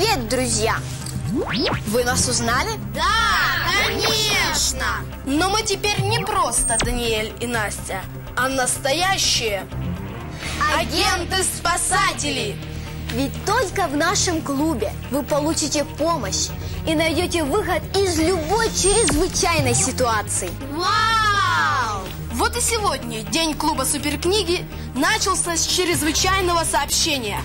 Привет, друзья! Вы нас узнали? Да, конечно! Но мы теперь не просто Даниэль и Настя, а настоящие агенты-спасатели. Ведь только в нашем клубе вы получите помощь и найдете выход из любой чрезвычайной ситуации. Вау! Вот и сегодня день клуба суперкниги начался с чрезвычайного сообщения.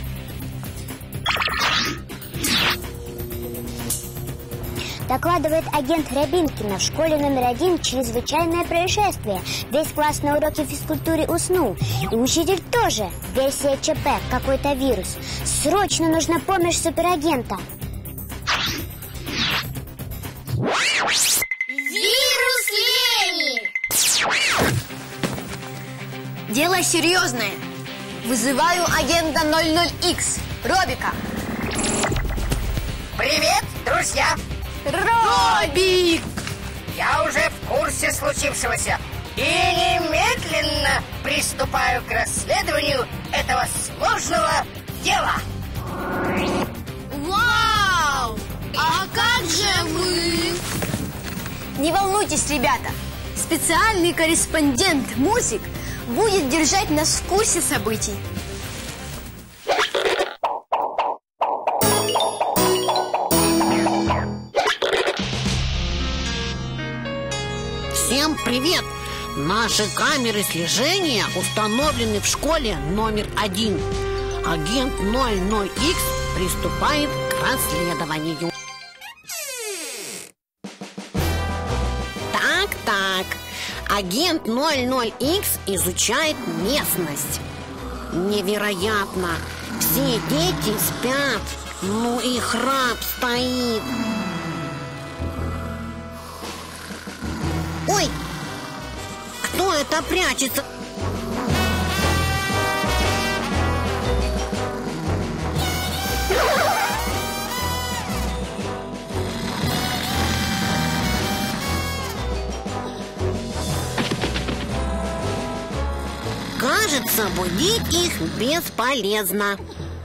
Докладывает агент Рябинкина. В школе номер 1 чрезвычайное происшествие. Весь класс на уроке физкультуры уснул. И учитель тоже. Версия ЧП, какой-то вирус. Срочно нужна помощь суперагента. Вирус лени! Дело серьезное. Вызываю агента 00X, Робика. Привет, друзья! Робик! Я уже в курсе случившегося и немедленно приступаю к расследованию этого сложного дела. Вау! А как же вы? Не волнуйтесь, ребята. Специальный корреспондент Мусик будет держать нас в курсе событий. Всем привет! Наши камеры слежения установлены в школе номер 1. Агент 00X приступает к расследованию. Так. Агент 00X изучает местность. Невероятно! Все дети спят, ну и храп стоит. Ой, кто это прячется? Кажется, будить их бесполезно.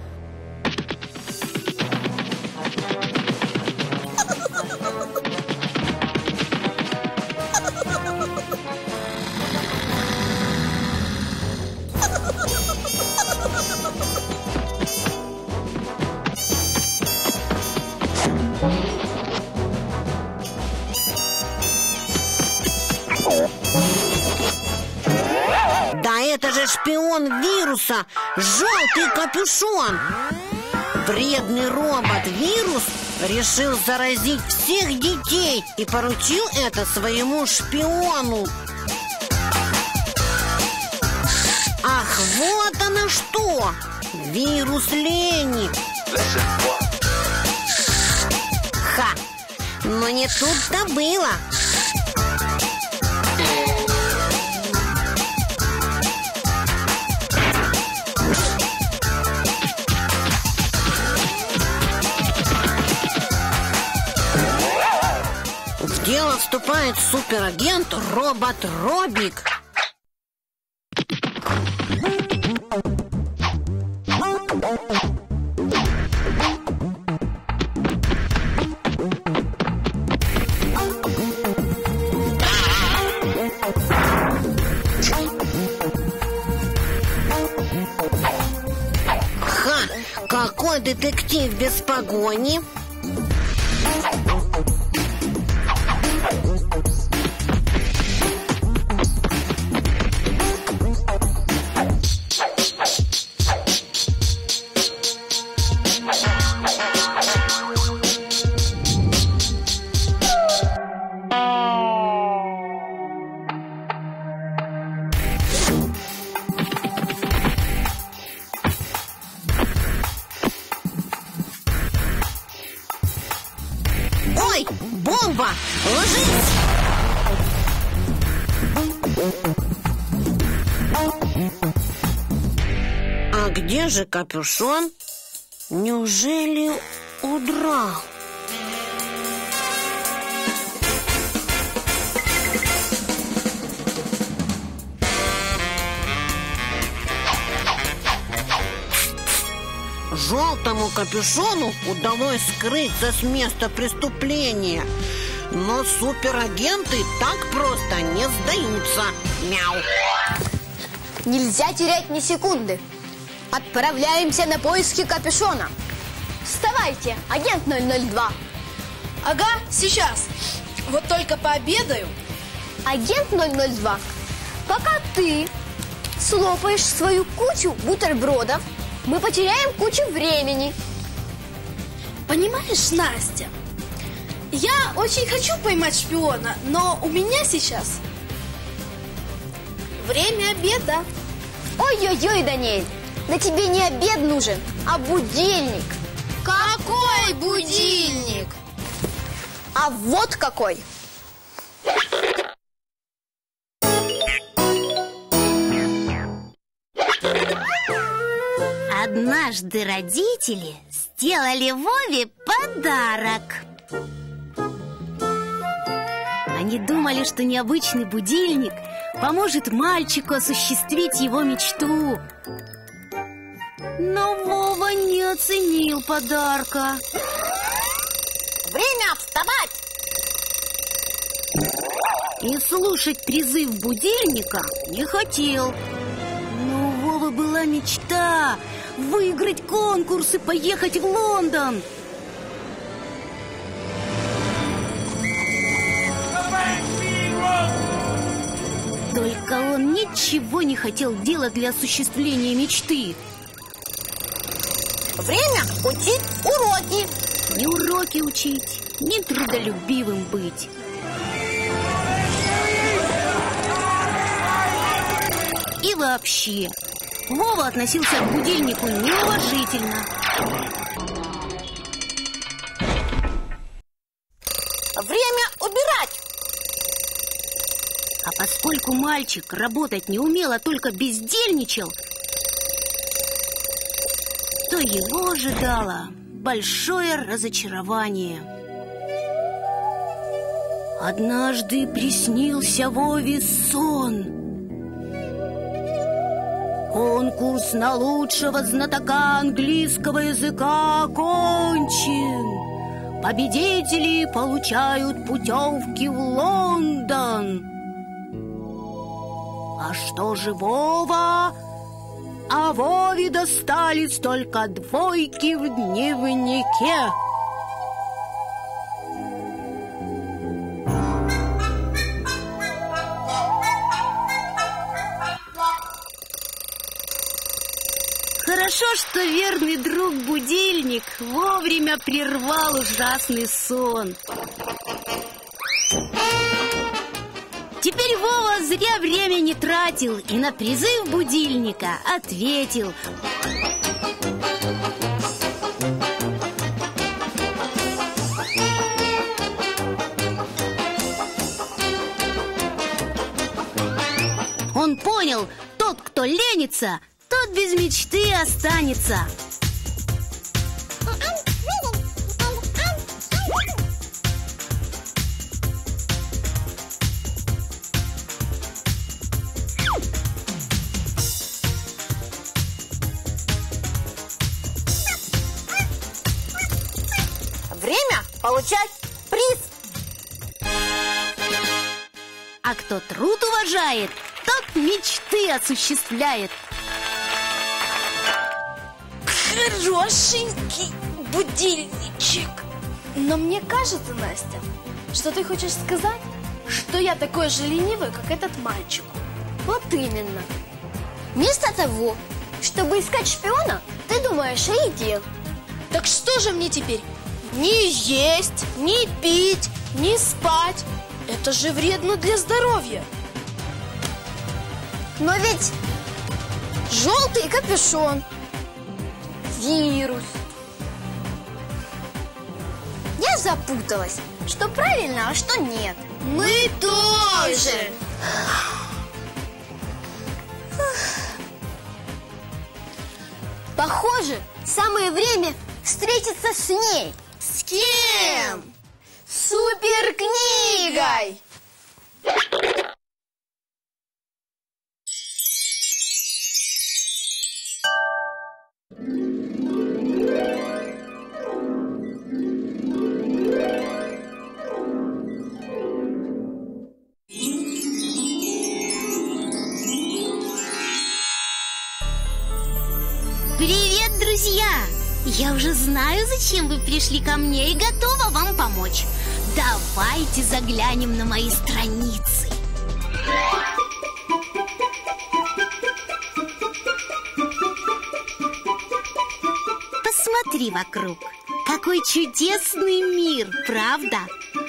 Да это же шпион вируса, желтый капюшон. Вредный робот-вирус решил заразить всех детей и поручил это своему шпиону. Ах, вот оно что! Вирус лени. Ха! Но не тут-то было. В дело вступает суперагент робот Робик. Ха! Какой детектив без погони? Ой, бомба! Ложись! А где же капюшон? Неужели удрал? Желтому капюшону удалось скрыться с места преступления. Но суперагенты так просто не сдаются. Мяу. Нельзя терять ни секунды. Отправляемся на поиски капюшона. Вставайте, агент 002. Ага, сейчас. Вот только пообедаю. Агент 002, пока ты слопаешь свою кучу бутербродов, мы потеряем кучу времени. Понимаешь, Настя, я очень хочу поймать шпиона, но у меня сейчас время обеда. Ой-ой-ой, Даниэль, да тебе не обед нужен, а будильник. Какой будильник? А вот какой. Однажды родители сделали Вове подарок. Они думали, что необычный будильник поможет мальчику осуществить его мечту. Но Вова не оценил подарка. Время вставать! И слушать призыв будильника не хотел. Но у Вовы была мечта выиграть конкурс и поехать в Лондон. Только он ничего не хотел делать для осуществления мечты. Время учить уроки. Ни уроки учить, ни трудолюбивым быть. И вообще, Вова относился к будильнику неуважительно. Время убирать. А поскольку мальчик работать не умел, а только бездельничал, то его ожидало большое разочарование. Однажды приснился Вове сон. Конкурс на лучшего знатока английского языка окончен. Победители получают путевки в Лондон. А что же Вова? А Вове достались только двойки в дневнике. Хорошо, что верный друг-будильник вовремя прервал ужасный сон. Теперь Вова зря время не тратил и на призыв будильника ответил. Он понял, тот, кто ленится, тот без мечты останется. Время получать приз. А кто труд уважает, тот мечты осуществляет. Хорошенький будильничек. Но мне кажется, Настя, что ты хочешь сказать, что я такой же ленивый, как этот мальчик. Вот именно. Вместо того, чтобы искать шпиона, ты думаешь о еде. Так что же мне теперь? Не есть, не пить, не спать. Это же вредно для здоровья. Но ведь желтый капюшон, вирус. Я запуталась, что правильно, а что нет. Мы тоже. Похоже, самое время встретиться с ней. С кем? Суперкнигой! друзья! Я уже знаю, зачем вы пришли ко мне и готова вам помочь. Давайте заглянем на мои страницы. Посмотри вокруг. Какой чудесный мир, правда?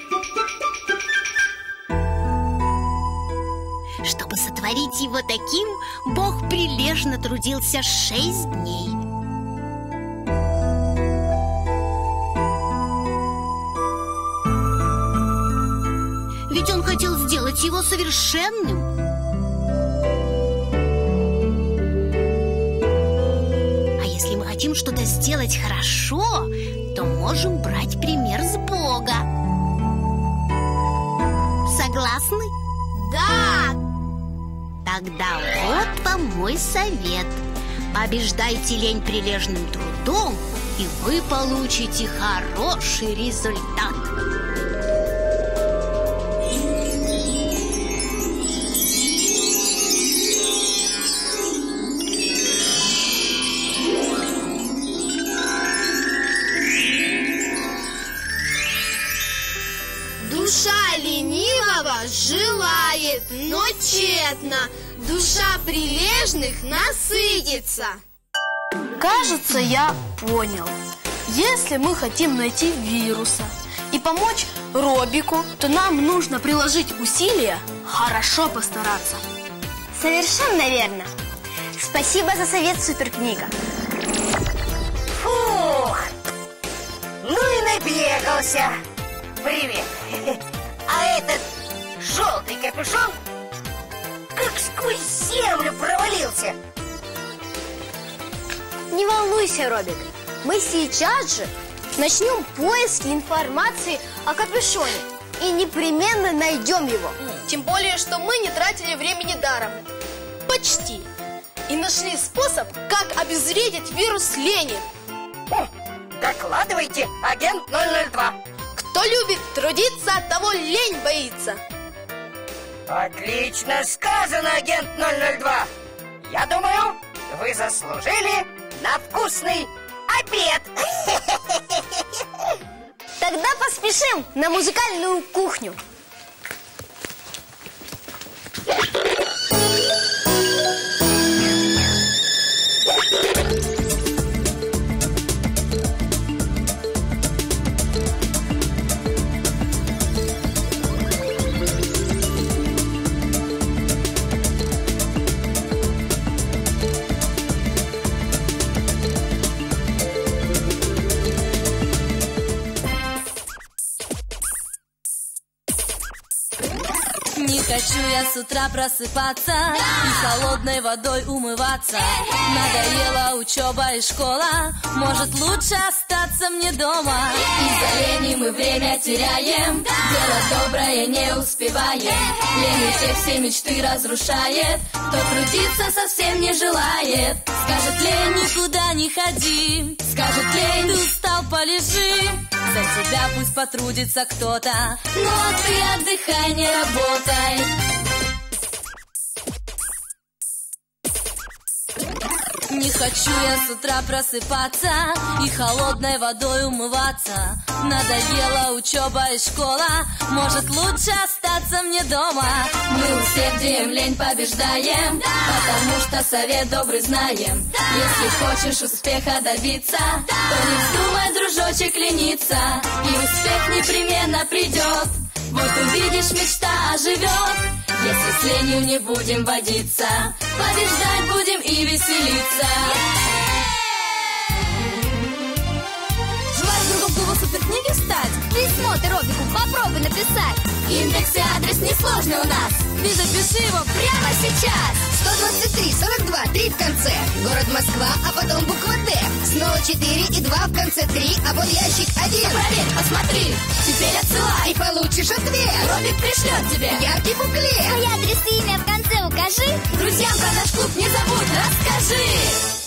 Чтобы сотворить его таким, Бог прилежно трудился 6 дней. Ведь он хотел сделать его совершенным. А если мы хотим что-то сделать хорошо, то можем брать пример с Бога. Согласны? Да! Тогда вот вам мой совет. Побеждайте лень прилежным трудом, и вы получите хороший результат. Душа ленивого желает, но тщетно. Душа прилежных насытится. Кажется, я понял. Если мы хотим найти вируса и помочь Робику, то нам нужно приложить усилия, хорошо постараться. Совершенно верно. Спасибо за совет, Суперкнига. Фух! Ну и набегался. Привет. А этот желтый капюшон как сквозь землю провалился. Не волнуйся, Робик. Мы сейчас же начнем поиски информации о капюшоне и непременно найдем его. Тем более, что мы не тратили времени даром. Почти. И нашли способ, как обезвредить вирус лени. Докладывайте, агент 002. Кто любит трудиться, от того лень боится. Отлично сказано, агент 002. Я думаю, вы заслужили на вкусный обед. Тогда поспешим на музыкальную кухню. Не хочу я с утра просыпаться и холодной водой умываться. Надоела учеба и школа, может лучше остаться мне дома. Из-за лени мы время теряем, дело доброе не успеваем. Лень тех все мечты разрушает, кто трудиться совсем не желает. Скажет лень, никуда не ходи, скажет лень, ты устал, полежи. За тебя пусть потрудится кто-то, но ты отдыхай, не работай. Не хочу я с утра просыпаться и холодной водой умываться. Надоела учеба и школа, может лучше остаться мне дома. Мы усердием лень побеждаем, потому что совет добрый знаем. Если хочешь успеха добиться, то не вздумай, дружочек, лениться, и успех непременно придет. Вот увидишь, мечта оживет. Если с ленью не будем водиться, побеждать будем и веселиться. Желаешь другом клубу Суперкниги стать? Письмо ты Робику попробуй написать. Индекс и адрес несложный у нас. Ты запиши его прямо сейчас. 123, 42, 3 в конце. Город Москва, а потом буква Д. Снова 4 и 2 в конце 3, а вот ящик 1. Проверь, посмотри, теперь отсылай. И получишь ответ. Робик пришлет тебе Яркий буклет. Твой адрес и имя в конце укажи. Друзьям про наш клуб не забудь, расскажи.